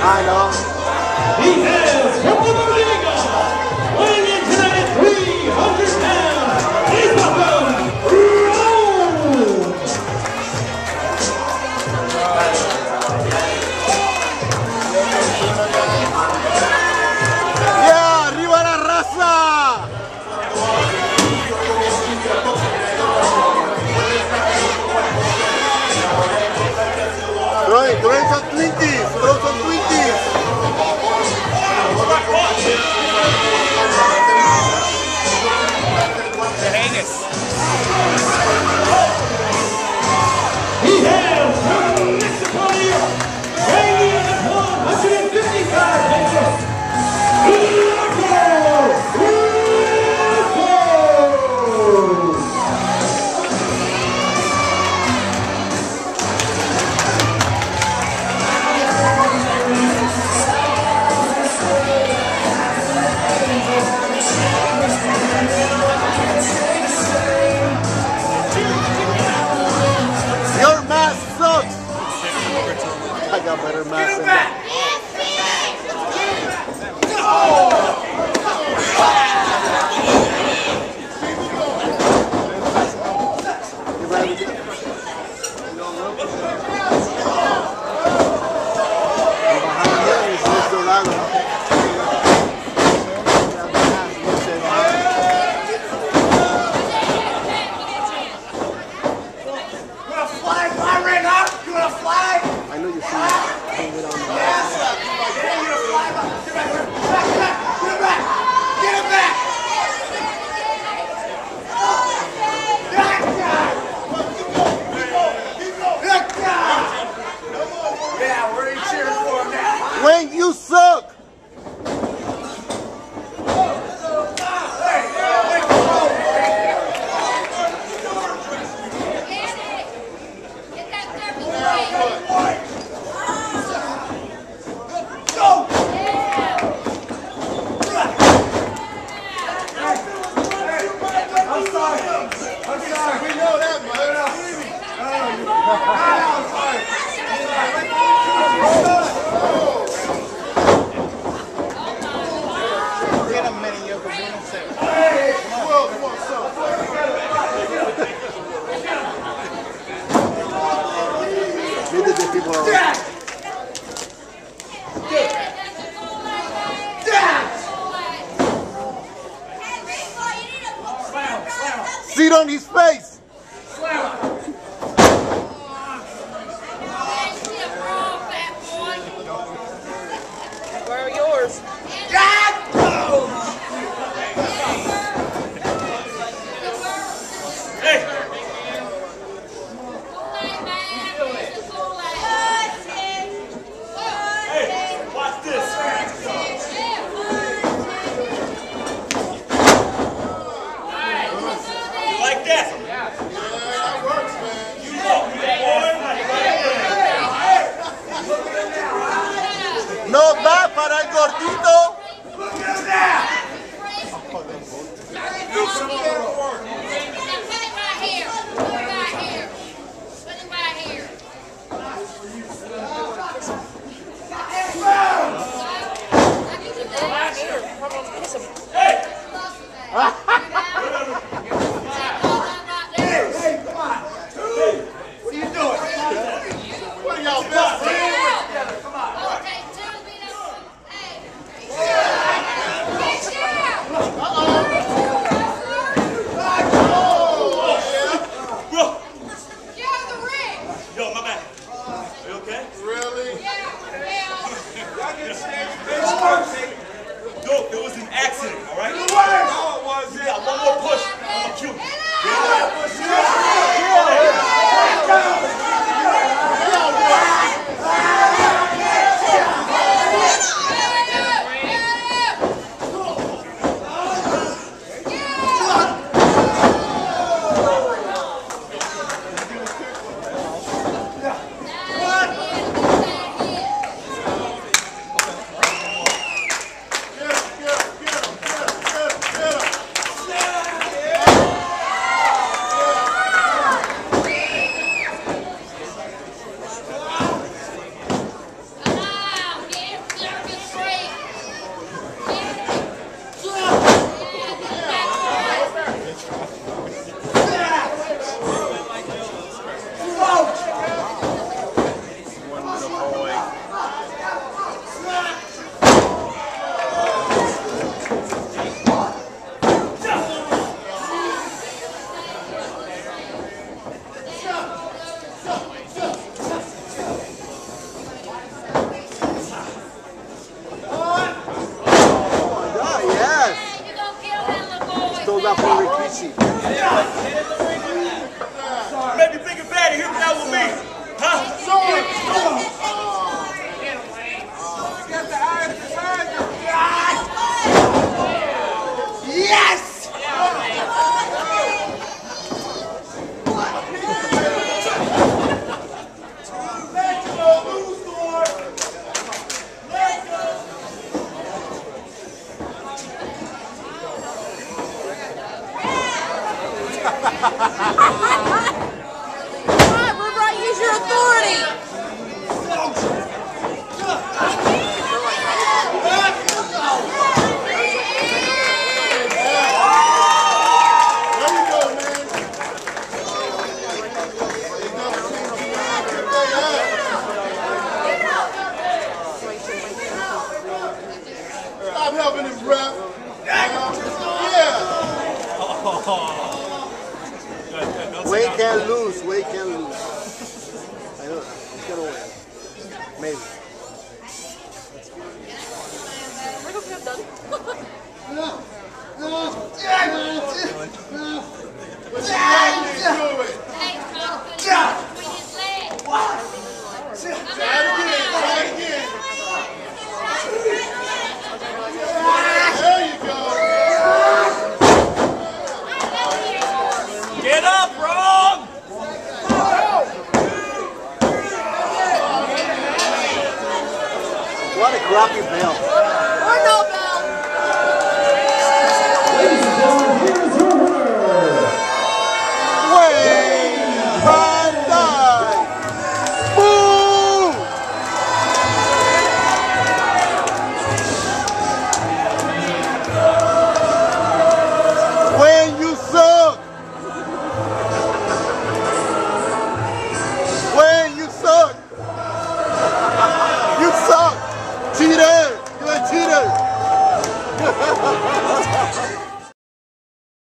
I know. He has Purple Bodega, weighing in tonight at 300 pounds. Please welcome Rome. Yeah, arriba la raza. Throw some Twinkies. Throw some Twinkies. He hails from Mexico, New York, weighing in at 155 pounds. Your mask sucks. I got better mask than that. I know you see it. Hang it on the Wayne, you suck! Sit on his face! Where are yours? No va para el gordito. There was an accident, all right? No, it wasn't. autograph for Rikishi. Maybe big and bad, here that with me. Huh? Yes! Come on, Rubright, use your authority. Stop helping him, rep. Yeah. Wade can't lose. Wade can't lose. I know. He's gonna win. Maybe. Look what I've done. Get up, Rob! What a crappy belt. Or no